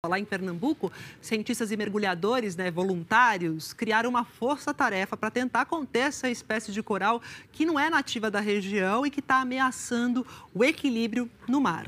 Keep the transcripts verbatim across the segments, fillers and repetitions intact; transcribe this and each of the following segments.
Lá em Pernambuco, cientistas e mergulhadores, né, voluntários, criaram uma força-tarefa para tentar conter essa espécie de coral que não é nativa da região e que está ameaçando o equilíbrio no mar.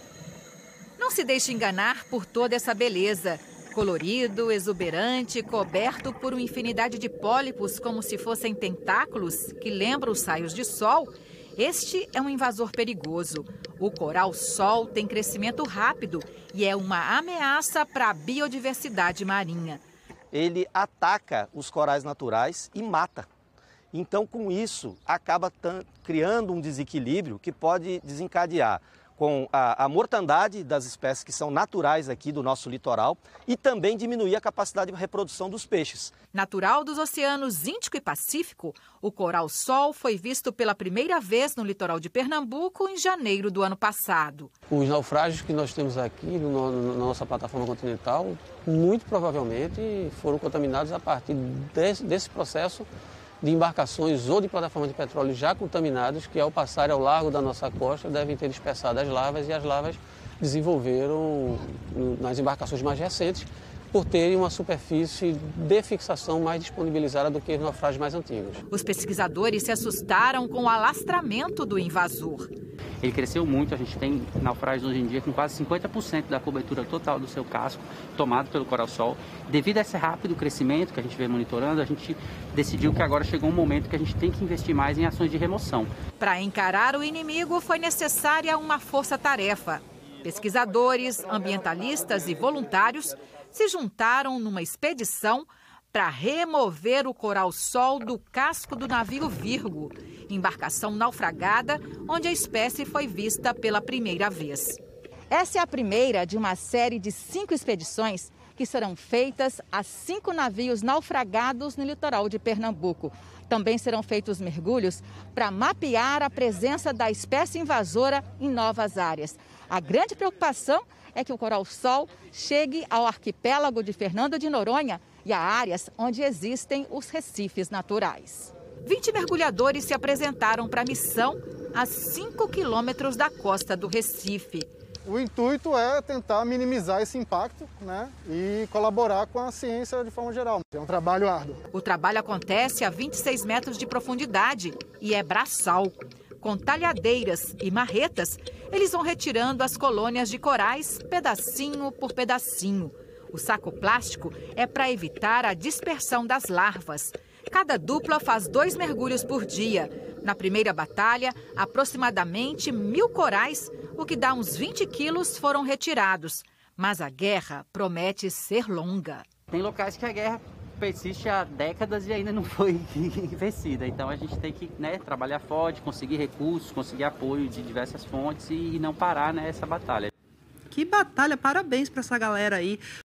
Não se deixe enganar por toda essa beleza. Colorido, exuberante, coberto por uma infinidade de pólipos como se fossem tentáculos que lembram os raios de sol, este é um invasor perigoso. O coral-sol tem crescimento rápido e é uma ameaça para a biodiversidade marinha. Ele ataca os corais naturais e mata. Então, com isso, acaba criando um desequilíbrio que pode desencadear com a, a mortandade das espécies que são naturais aqui do nosso litoral e também diminuir a capacidade de reprodução dos peixes. Natural dos oceanos Índico e Pacífico, o coral-sol foi visto pela primeira vez no litoral de Pernambuco em janeiro do ano passado. Os naufrágios que nós temos aqui no, no, na nossa plataforma continental, muito provavelmente foram contaminados a partir desse, desse processo de embarcações ou de plataformas de petróleo já contaminadas, que ao passar ao largo da nossa costa devem ter dispersado as lavas, e as lavas desenvolveram nas embarcações mais recentes por terem uma superfície de fixação mais disponibilizada do que os naufrágios mais antigos. Os pesquisadores se assustaram com o alastramento do invasor. Ele cresceu muito, a gente tem naufrágios hoje em dia com quase cinquenta por cento da cobertura total do seu casco tomado pelo coral-sol. Devido a esse rápido crescimento que a gente vem monitorando, a gente decidiu que agora chegou um momento que a gente tem que investir mais em ações de remoção. Para encarar o inimigo foi necessária uma força-tarefa. Pesquisadores, ambientalistas e voluntários se juntaram numa expedição para remover o coral-sol do casco do navio Virgo, embarcação naufragada onde a espécie foi vista pela primeira vez. Essa é a primeira de uma série de cinco expedições que serão feitas a cinco navios naufragados no litoral de Pernambuco. Também serão feitos mergulhos para mapear a presença da espécie invasora em novas áreas. A grande preocupação é que o coral-sol chegue ao arquipélago de Fernando de Noronha e a áreas onde existem os recifes naturais. vinte mergulhadores se apresentaram para a missão a cinco quilômetros da costa do Recife. O intuito é tentar minimizar esse impacto, né, e colaborar com a ciência de forma geral. É um trabalho árduo. O trabalho acontece a vinte e seis metros de profundidade e é braçal. Com talhadeiras e marretas, eles vão retirando as colônias de corais pedacinho por pedacinho. O saco plástico é para evitar a dispersão das larvas. Cada dupla faz dois mergulhos por dia. Na primeira batalha, aproximadamente mil corais, o que dá uns vinte quilos, foram retirados. Mas a guerra promete ser longa. Tem locais que a guerra persiste há décadas e ainda não foi vencida. Então a gente tem que, né, trabalhar forte, conseguir recursos, conseguir apoio de diversas fontes e não parar nessa batalha. Que batalha, parabéns para essa galera aí.